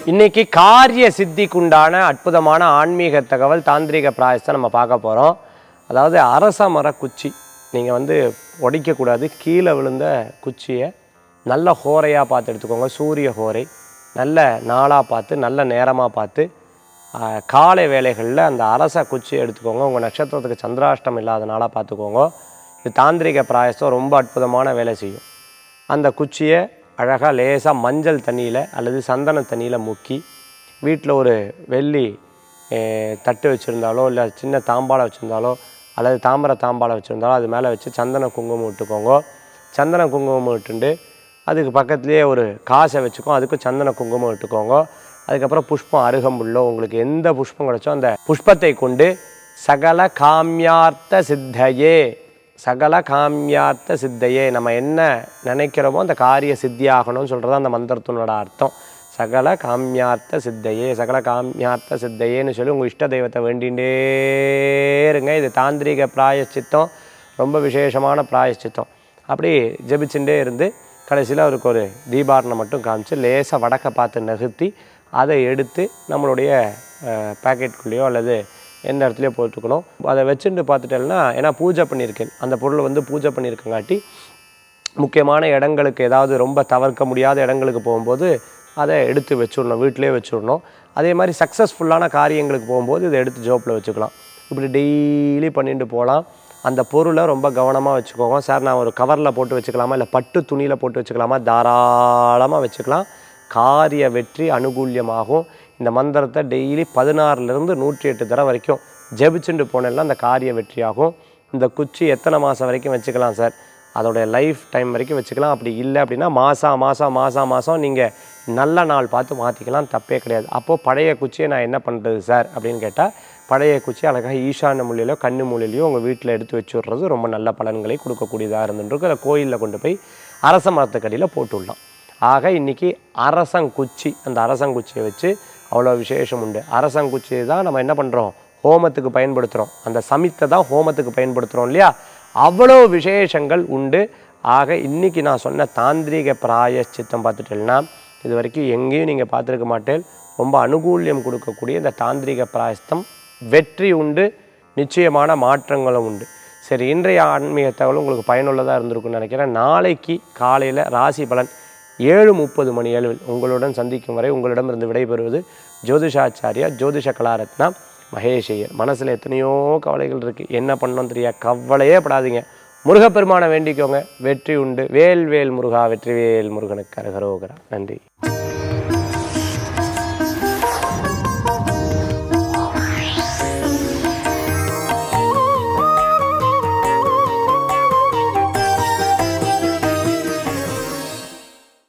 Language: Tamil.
இன்னைக்கு காரிய சித்திக்குண்டான அற்புதமான ஆன்மீக தகவல் தாந்திரிக பிராயசத்தை நம்ம பார்க்க போகிறோம். அதாவது அரச மர குச்சி நீங்கள் உடைக்கக்கூடாது. கீழே விழுந்த குச்சியை நல்ல ஹோரையாக பார்த்து எடுத்துக்கோங்க. சூரிய ஹோரை நல்ல நாளாக பார்த்து நல்ல நேரமாக பார்த்து காலை வேளைகளில் அந்த அரச குச்சியை எடுத்துக்கோங்க. உங்கள் நட்சத்திரத்துக்கு சந்திராஷ்டம் இல்லாத நாளாக பார்த்துக்கோங்க. இது தாந்திரிக பிராயசம் ரொம்ப அற்புதமான வேலை செய்யும். அந்த குச்சியை அழகாக லேசாக மஞ்சள் தண்ணியில் அல்லது சந்தன தண்ணியில் முக்கி வீட்டில் ஒரு வெள்ளி தட்டு வச்சுருந்தாலோ இல்லை சின்ன தாம்பாளம் வச்சுருந்தாலோ அல்லது தாம்பர தாம்பாளம் வச்சுருந்தாலோ அது மேலே வச்சு சந்தன குங்குமம் விட்டுக்கோங்க. சந்தன குங்குமம் விட்டுண்டு அதுக்கு பக்கத்துலேயே ஒரு காசை வச்சுக்கோ, அதுக்கு சந்தன குங்குமம் விட்டுக்கோங்க. அதுக்கப்புறம் புஷ்பம் அருகம்புல்லோ உங்களுக்கு எந்த புஷ்பம் கிடச்சோ அந்த புஷ்பத்தை கொண்டு சகல காமியார்த்த சித்தையே சகல காமியார்த்த சித்தையே நம்ம என்ன நினைக்கிறோமோ அந்த காரிய சித்தியாகணும்னு சொல்கிறது அந்த மந்திரத்தினோட அர்த்தம். சகல காமியார்த்த சித்தையே சகல காமியார்த்த சித்தையேன்னு சொல்லி உங்கள் இஷ்ட தெய்வத்தை வேண்டிகிட்டே இருங்க. இது தாந்திரிக பிராயச்சித்தம், ரொம்ப விசேஷமான பிராயச்சித்தம். அப்படி ஜெபிச்சுட்டே இருந்து கடைசியில் அவருக்கு ஒரு தீபாரணம் மட்டும் காமிச்சு லேசாக வடக்கை பார்த்து நகர்த்தி அதை எடுத்து நம்மளுடைய பேக்கெட்டுக்குள்ளேயோ அல்லது எந்த இடத்துலையோ போட்டுக்கணும். அதை வச்சுட்டு பார்த்துட்டேன்னா ஏன்னா பூஜை பண்ணியிருக்கேன், அந்த பொருளை பூஜை பண்ணியிருக்கங்காட்டி முக்கியமான இடங்களுக்கு ஏதாவது ரொம்ப தவிர்க்க முடியாத இடங்களுக்கு போகும்போது அதை எடுத்து வச்சுடணும், வீட்டிலே வச்சுடணும். அதே மாதிரி சக்ஸஸ்ஃபுல்லான காரியங்களுக்கு போகும்போது இதை எடுத்து ஜோப்பில் வச்சுக்கலாம். இப்படி டெய்லி பண்ணிட்டு போகலாம். அந்த பொருளை ரொம்ப கவனமாக வச்சுக்கோங்க. சார் நான் ஒரு கவரில் போட்டு வச்சுக்கலாமா இல்லை பட்டு துணியில் போட்டு வச்சுக்கலாமா? தாராளமாக வச்சுக்கலாம். காரிய வெற்றி அனுகூல்யமாகும். இந்த மந்திரத்தை டெய்லி 16லேருந்து 108 தடவை வரைக்கும் ஜெபிச்சுட்டு போனேன்னா அந்த காரிய வெற்றியாகும். இந்த குச்சி எத்தனை மாதம் வரைக்கும் வச்சுக்கலாம் சார்? அதோடைய லைஃப் டைம் வரைக்கும் வச்சுக்கலாம். அப்படி இல்லை அப்படின்னா மாதம் நீங்கள் நல்ல நாள் பார்த்து மாற்றிக்கலாம், தப்பே கிடையாது. அப்போது பழைய குச்சியை நான் என்ன பண்ணுறது சார் அப்படின்னு கேட்டால் பழைய குச்சி அழகாக ஈசான மூலையிலோ கண்ணு மூலையிலையோ உங்கள் வீட்டில் எடுத்து வச்சு விட்றது ரொம்ப நல்ல பலன்களை கொடுக்கக்கூடியதாக இருந்துருக்கு. அதை கோயிலில் கொண்டு போய் அரச மரத்துக்கடியில் போட்டுடலாம். ஆக இன்றைக்கி அரசங்குச்சி, அந்த அரசங்குச்சியை வச்சு அவ்வளோ விசேஷம் உண்டு. அரசங்குச்சியை தான் நம்ம என்ன பண்ணுறோம், ஹோமத்துக்கு பயன்படுத்துகிறோம். அந்த சமித்தை தான் ஹோமத்துக்கு பயன்படுத்துகிறோம் இல்லையா? அவ்வளோ விசேஷங்கள் உண்டு. ஆக இன்றைக்கி நான் சொன்ன தாந்திரிக பிராயச்சித்தம் பார்த்துட்டேன்னா இது வரைக்கும் எங்கேயும் நீங்கள் பார்த்துருக்க மாட்டேன். ரொம்ப அனுகூல்யம் கொடுக்கக்கூடிய இந்த தாந்திரிக பிராயஸ்தம் வெற்றி உண்டு, நிச்சயமான மாற்றங்களும் உண்டு. சரி, இன்றைய ஆன்மீக தகவல் உங்களுக்கு பயனுள்ளதாக இருந்திருக்குன்னு நினைக்கிறேன். நாளைக்கு காலையில் ராசி பலன் 7:30 மணி அளவில் உங்களுடன் சந்திக்கும் வரை உங்களிடமிருந்து விடைபெறுவது ஜோதிஷாச்சாரியா ஜோதிஷ கலாரத்னா மகேஷ் ஐயர். மனசில் எத்தனையோ கவலைகள் இருக்குது, என்ன பண்ணணும் தெரியாது, கவலையே படாதீங்க. முருகப்பெருமானை வேண்டிக்கோங்க, வெற்றி உண்டு. வேல் வேல் முருகா, வெற்றிவேல் முருகனுக்கு அரகரோகரா. நன்றி.